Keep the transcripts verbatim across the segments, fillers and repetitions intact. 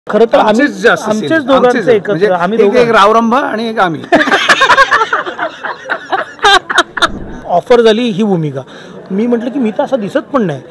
खरं तर आम्ही आमचेच दोघांचे एकत्र आम्ही दोघं एक रावरंभा आणि एक आम्ही ऑफर झाली ही भूमिका. मी म्हटलं की मी तर असं दिसत पण नाही,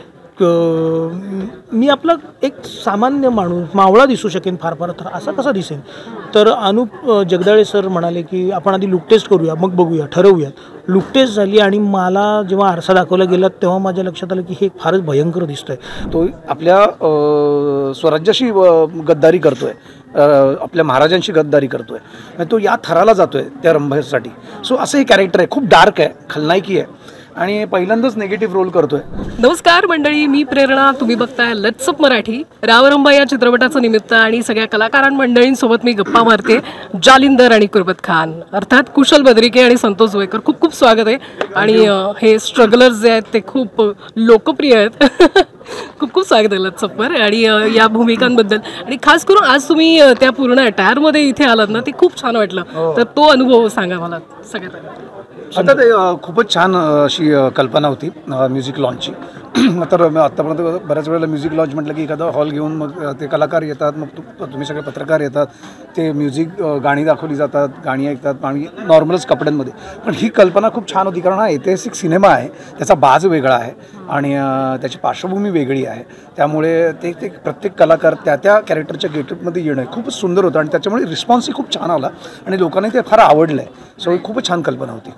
मी आपला एक सामान्य माणूस मावळा दिसू शकेन फार फार, तर असा कसा दिसेन. तर अनुप जगदाळे सर म्हणाले की आपण आधी लुक टेस्ट करूया, मग बघूया, ठरवूया. लुक टेस्ट झाली आणि मला जेव्हा आरसा दाखवला गेला तेव्हा माझ्या लक्षात आलं की हे फारच भयंकर दिसतंय. तो आपल्या स्वराज्याशी गद्दारी करतोय, आपल्या महाराजांशी गद्दारी करतोय, तो या थराला जातोय त्या रंभासाठी. सो असं हे कॅरेक्टर आहे, खूप डार्क आहे, खलनायकी आहे आणि पहिल्यांदाच नेगेटिव्ह रोल करतोय. नमस्कार मंडळी, मी प्रेरणा, तुम्ही बघताय लेट्स अप मराठी. रावरंभा या चित्रपटाचं निमित्त आणि सगळ्या कलाकारां मंडळींसोबत मी गप्पा मारते. जालिंदर आणि कुर्बत खान अर्थात कुशल बद्रिके आणि संतोष जोयकर, खूप खूप स्वागत आहे. आणि हे स्ट्रगलर्स जे आहेत ते खूप लोकप्रिय आहेत. खूप खूप स्वागत आहे लेट्स अप वर आणि या भूमिकांबद्दल. आणि खास करून आज तुम्ही त्या पूर्ण अटायरमध्ये इथे आलात ना, ते खूप छान वाटलं. तर तो अनुभव सांगा मला सगळ्यात. आता ते खूपच छान अशी कल्पना होती म्युझिक लॉन्चची. तर आत्तापर्यंत बऱ्याच वेळेला म्युझिक लॉन्च म्हटलं की एखादा हॉल घेऊन मग ते कलाकार येतात, मग तु तुम्ही सगळे पत्रकार येतात, ते म्युझिक गाणी दाखवली जातात, गाणी ऐकतात आणि नॉर्मलच कपड्यांमध्ये. पण ही कल्पना खूप छान होती, कारण हा ऐतिहासिक सिनेमा आहे, त्याचा बाज वेगळा आहे आणि त्याची पार्श्वभूमी वेगळी आहे. त्यामुळे ते ते प्रत्येक कलाकार त्या त्या कॅरेक्टरच्या गेटअपमध्ये येणं खूपच सुंदर होतं आणि त्याच्यामुळे रिस्पॉन्सही खूप छान आला आणि लोकांनी ते फार आवडलं आहे. सो खूपच छान कल्पना होती.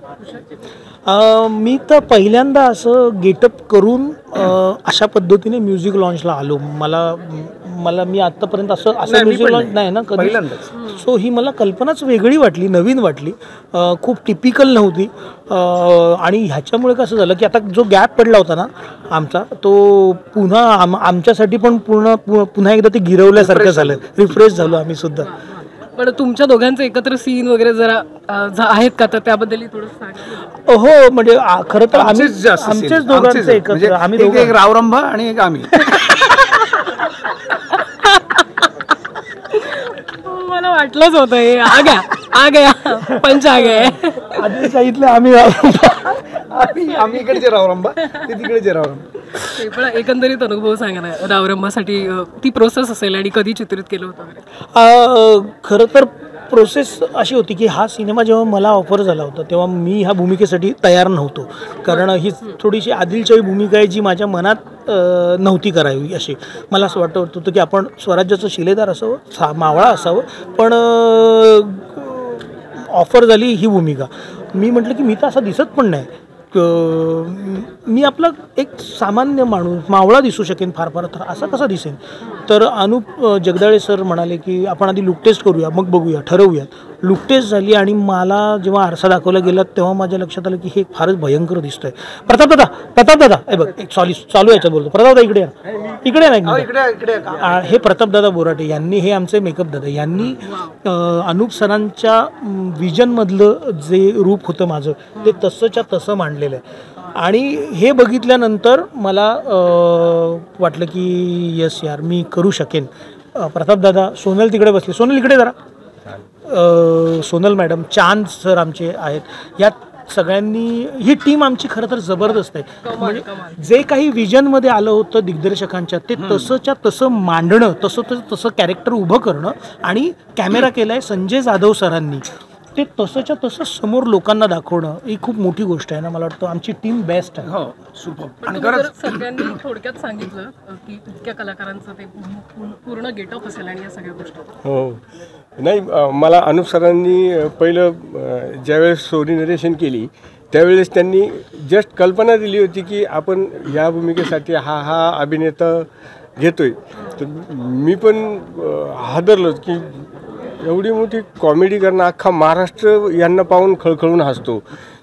मी तर पहिल्यांदा असं गेटअप करून अशा पद्धतीने म्युझिक लॉन्चला आलो. मला मला मी आत्तापर्यंत असं असं म्युझिक लॉन्च नाही ना कधी. सो ही मला कल्पनाच वेगळी वाटली, नवीन वाटली, खूप टिपिकल नव्हती. आणि ह्याच्यामुळे कसं झालं की आता जो गॅप पडला होता ना आमचा, तो पुन्हा आम आमच्यासाठी पण पूर्ण पुन्हा एकदा ते गिरवल्यासारखं झालं, रिफ्रेश झालो आम्ही सुद्धा. पण तुमच्या दोघांचे एकत्र सीन वगैरे जरा आहेत का, तर त्याबद्दल थोडं सांगा. हो, म्हणजे खरं तर आम्ही आमचेच दोघांचे एकत्र आम्ही दोघं एक रावरंभा आणि एक आम्ही. मला वाटलंच होतं हे आ गया आ गया पंच आ गया. आधी सांगितलं आम्ही आम्ही आम्ही इकडचे रावरंभा, ते तिकडेचे रावरंभा. ते पण एकंदरीत अनुभव सांगा ना, रावरंभासाठी ती प्रोसेस असेल आणि कधी चित्रित केलं होतं. खरं तर प्रोसेस अशी होती की हा सिनेमा जेव्हा मला ऑफर झाला होता तेव्हा मी ह्या भूमिकेसाठी तयार नव्हतो, कारण ही थोडीशी आदिलशाही भूमिका आहे जी माझ्या मनात नव्हती करावी अशी. मला असं वाटत होतं की आपण स्वराज्याचं शिलेदार असावं, सा मावळा असावं. पण ऑफर झाली ही भूमिका. मी म्हटलं की मी तर असं दिसत पण नाही, मी आपला एक सामान्य माणूस मावळा दिसू शकेन फार फार, तर असा कसा दिसेन. तर अनुप जगदाळे सर म्हणाले की आपण आधी लुक टेस्ट करूया, मग बघूया, ठरवूया. लुक टेस्ट झाली आणि मला जेव्हा आरसा दाखवला गेला तेव्हा माझ्या लक्षात आलं की हे फारच भयंकर दिसतंय. प्रताप दादा, प्रताप दादा हे बघ, एक सॉरी चालू याच्यात बोलतो. प्रताप दादा इकडे या, इकडे नाही. हे प्रताप दादा बोराटे यांनी, हे आमचे मेकअप दादा यांनी अनुप सरांच्या विजनमधलं जे रूप होतं माझं ते तसंच्या तसं मांडलेलं आहे. आणि हे बघितल्यानंतर मला वाटलं की यस यार मी करू शकेन. प्रताप दादा, सोनल तिकडे बसले, सोनल इकडे जरा, सोनल मॅडम, चांद सर आमचे आहेत. या सगळ्यांनी ही टीम आमची खरं तर जबरदस्त आहे. म्हणजे जे काही विजनमध्ये आलं होतं दिग्दर्शकांच्या ते तसंच्या तसं मांडणं, तसं तसं तसं कॅरेक्टर उभं करणं आणि कॅमेरा केला आहे संजय जाधव सरांनी, ते तसंच्या तसं समोर लोकांना दाखवणं ही खूप मोठी गोष्ट आहे ना. मला वाटतं आमची टीम बेस्ट आहे. हो, सुपर. आणि सगळ्यांनी थोडक्यात सांगितलं की इतक्या कलाकारांचं ते पूर्ण गेटअप असेल आणि या सगळ्या गोष्टी. हो, नाही मला अनुप सरांनी पहिलं ज्यावेळेस स्टोरी नरेशन केली त्यावेळेस त्यांनी जस्ट कल्पना दिली होती की आपण या भूमिकेसाठी हा हा अभिनेता घेतोय. तर मी पण हादरलो की एवढी मोठी कॉमेडी करणं, अख्खा महाराष्ट्र यांना पाहून खळखळून हसतो.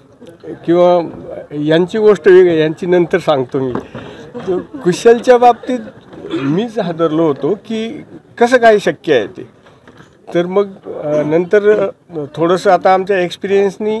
किंवा यांची गोष्ट वेगळी, यांची नंतर सांगतो मी. तर कुशलच्या बाबतीत मीच हादरलो होतो की कसं काय शक्य आहे ते. तर मग नंतर थोडंसं आता आमच्या एक्सपिरियन्सनी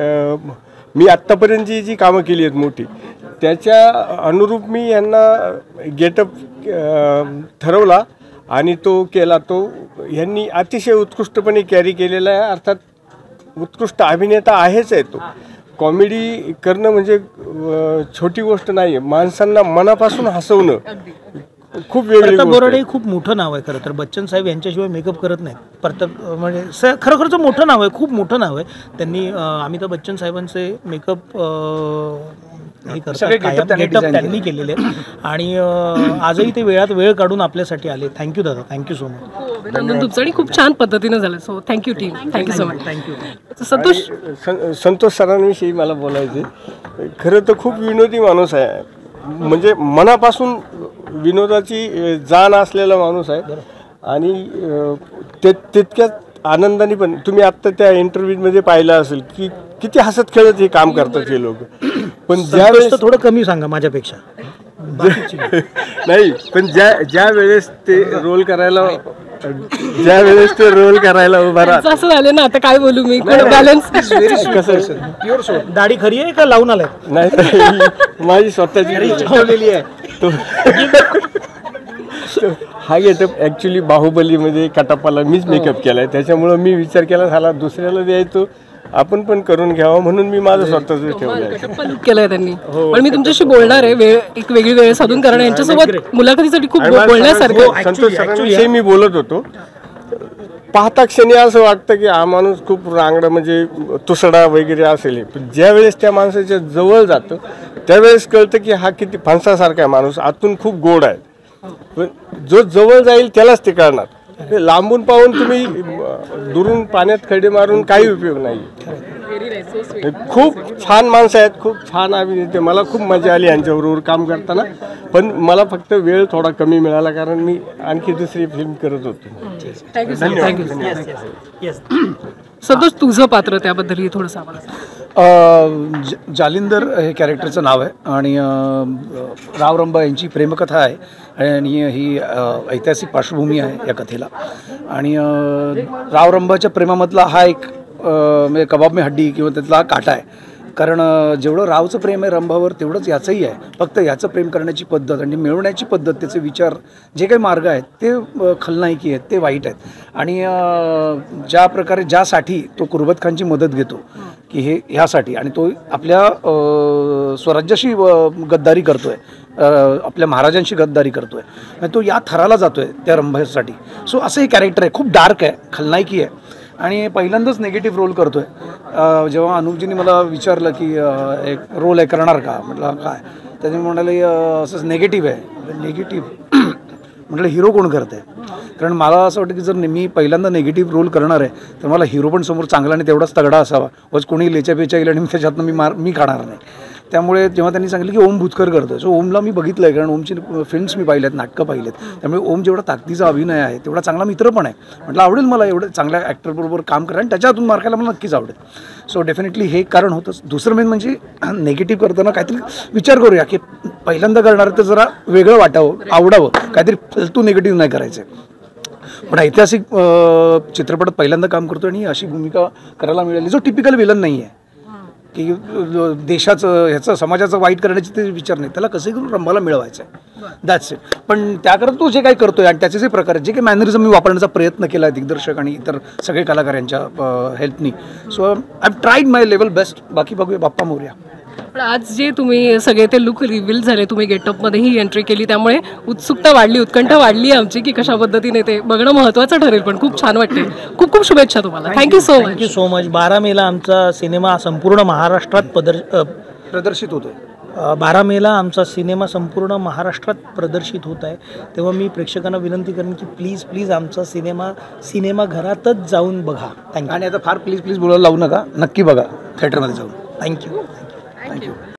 मी आत्तापर्यंतची जी कामं केली आहेत मोठी त्याच्या अनुरूप मी यांना गेटअप ठरवला आणि तो केला. तो यांनी अतिशय उत्कृष्टपणे कॅरी केलेला आहे. अर्थात उत्कृष्ट अभिनेता आहेच आहे तो. कॉमेडी करणं म्हणजे छोटी गोष्ट नाही आहे. माणसांना मनापासून हसवणं खूप वेगळी प्रताप गोष्ट बोराडे आहे. खूप मोठं नाव आहे खरं तर. बच्चन साहेब यांच्याशिवाय मेकअप करत नाहीत. प्रताप म्हणजे स खरोखरचं मोठं नाव आहे, खूप मोठं नाव आहे. त्यांनी अं, अमिताभ बच्चन साहेबांचे मेकअप हे सगळे करतात, getup त्यांनी गेटअप design त्यांनी केलेले आहेत आणि अं, आजही ते वेळात वेळ काढून आपल्यासाठी आले. थँक्यू दादा, थँक्यू सो मच. अभिनंदन तुमचं आणि खूप छान पद्धतीनं झालं. So thank you team, thank you so much. Thank you. Santosh, सं- संतोष सरांविषयी मला बोलायचे. खरं तर खूप विनोदी माणूस आहे, म्हणजे मनापासून विनोदाची अ, जाण असलेला माणूस आहे आणि अ, ते तितक्याच आनंदाने पण. तुम्ही आत्ता त्या इंटरव्ह्यूमध्ये पाहिलं असेल की किती हसत खेळत हे काम करतात हे लोक. पण ज्यावेळेस तर थोडं कमी सांगा माझ्यापेक्षा. नाही, पण ज्या ज्या वेळेस ते रोल करायला ज्या वेळेस ते रोल करायला उभा राहत, असं झालं ना, आता काय बोलू मी, बॅलन्स. कसं प्युअर सोड दाढी खरी आहे का लावून आलाय? नाही नाही, माझी स्वतःची ठेवलेली आहे. तो तो हा गेटअप ॲक्च्युली बाहुबलीमध्ये कटापाला मीच मेकअप केला आहे, त्याच्यामुळं मी विचार केला झाला दुसऱ्याला द्यायचो, आपण पण करून घ्यावं म्हणून मी माझं स्वतःच ठेवलं आहे. केलंय त्यांनी. पण मी तुमच्याशी बोलणार आहे, वेळ एक वेगळी वेळ साधून, कारण यांच्यासोबत मुलाखतीसाठी खूप बोलण्यासारखं. संतोष सरांविषयी मी बोलत होतो. पाहता क्षणी असं वाटतं की हा माणूस खूप रांगडा म्हणजे तुसडा वगैरे असेल, पण ज्या वेळेस त्या माणसाच्या जवळ जातं त्यावेळेस कळतं की हा किती फणसासारखा आहे माणूस, आतून खूप गोड आहे. पण जो जवळ जाईल त्यालाच ते कळणार. ते लांबून पाहून तुम्ही दुरून पाण्यात खडे मारून काही उपयोग नाही. खूप छान माणसं आहेत, खूप छान अभिनेते. मला खूप मजा आली यांच्याबरोबर काम करताना, पण मला फक्त वेळ थोडा कमी मिळाला कारण मी आणखी दुसरी फिल्म करत होतो. थँक्यू. संतोष, तुझं पात्र त्याबद्दलही थोडंसं आम्हाला. अ, ज जालिंदर हे कॅरेक्टरचं नाव आहे आणि अ, राव रंबा यांची प्रेमकथा आहे आणि ही अ, ऐतिहासिक पार्श्वभूमी आहे या कथेला. आणि अ, राव रंबाच्या प्रेमामधला हा एक अ, म्हणजे कबाब में हड्डी किंवा त्यातला हा काटा आहे. कारण अ, जेवढं रावचं प्रेम आहे रंभावर तेवढंच याचंही आहे. फक्त याचं प्रेम करण्याची पद्धत आणि मिळवण्याची पद्धत, त्याचे विचार, जे काही मार्ग आहेत ते अ, खलनायकी आहेत, ते वाईट आहेत. आणि अ, ज्या प्रकारे ज्यासाठी तो कुर्बत खानची मदत घेतो की हे ह्यासाठी, आणि तो आपल्या अ, स्वराज्याशी अ, गद्दारी करतो आहे, आपल्या महाराजांशी गद्दारी करतो आहे, आणि तो या थराला जातो आहे त्या रंभासाठी. सो असं हे कॅरेक्टर आहे, खूप डार्क आहे, खलनायकी आहे आणि पहिल्यांदाच निगेटिव्ह रोल करतो आहे. जेव्हा अनुपजींनी मला विचारलं की एक रोल आहे करणार का, म्हटलं काय, त्याने म्हणाले असंच निगेटिव्ह आहे. निगेटिव्ह म्हटलं हिरो कोण करते, कारण मला असं वाटतं की जर मी पहिल्यांदा निगेटिव्ह रोल करणार आहे तर मला हिरो पण समोर चांगला आणि तेवढाच तगडा असावा. वच कोणी लेच्या पेच्या येईल आणि मी त्याच्यातनं मी मार मी खाणार नाही. त्यामुळे जेव्हा त्यांनी सांगितलं की ओम भूतकर करतोय, सो ओमला मी बघितलं आहे, कारण ओमची फिल्म्स मी पाहिल्यात, नाटकं पाहिलेत. त्यामुळे ओम जेवढा ताकदीचा अभिनय आहे तेवढा चांगला मित्र पण आहे. म्हटलं आवडेल मला एवढं चांगल्या ॲक्टरबरोबर काम करा आणि त्याच्यातून मार्कायला मला नक्कीच आवडेल. सो डेफिनेटली हे कारण होतंच. दुसरं मेन म्हणजे नेगेटिव्ह करताना काहीतरी विचार करूया की पहिल्यांदा करणार तर जरा वेगळं वाटावं, आवडावं, काहीतरी फालतू निगेटिव्ह नाही करायचं. पण ऐतिहासिक चित्रपटात पहिल्यांदा काम करतो आणि अशी भूमिका करायला मिळाली जो टिपिकल विलन नाही आहे की देशाचं ह्याचं समाजाचं वाईट करण्याचे ते विचार नाही, त्याला कसं करून रंभाला मिळवायचं आहे, दॅट्स इट. पण त्याकरता तो जे काही करतोय आणि त्याचे जे प्रकार जे काही मॅनरिझम मी वापरण्याचा प्रयत्न केला आहे दिग्दर्शक आणि इतर सगळे कलाकारांच्या हेल्पनी. So I have tried my level best. बाकी बघूया, बाप्पा मोरया. पण आज जे तुम्ही सगळे ते लुक रिव्हील झाले, तुम्ही गेटअपमध्ये ही एंट्री केली, त्यामुळे उत्सुकता वाढली, उत्कंठा वाढली आमची की कशा पद्धतीने ते बघणं महत्त्वाचं ठरेल. पण खूप छान वाटते. खूप खूप शुभेच्छा तुम्हाला. Thank you so much. Thank you so much. बारा मेला आमचा सिनेमा संपूर्ण महाराष्ट्रात पदर प्रदर्शित होतोय. बारा मेला आमचा सिनेमा संपूर्ण महाराष्ट्रात प्रदर्शित होत आहे. तेव्हा मी प्रेक्षकांना विनंती करेन की प्लीज प्लीज आमचा सिनेमा सिनेमाघरातच जाऊन बघा. थँक्यू. आणि आता फार प्लीज प्लीज बोलायला लावू नका, नक्की बघा थिएटरमध्ये जाऊन. थँक्यू. थँक्यू.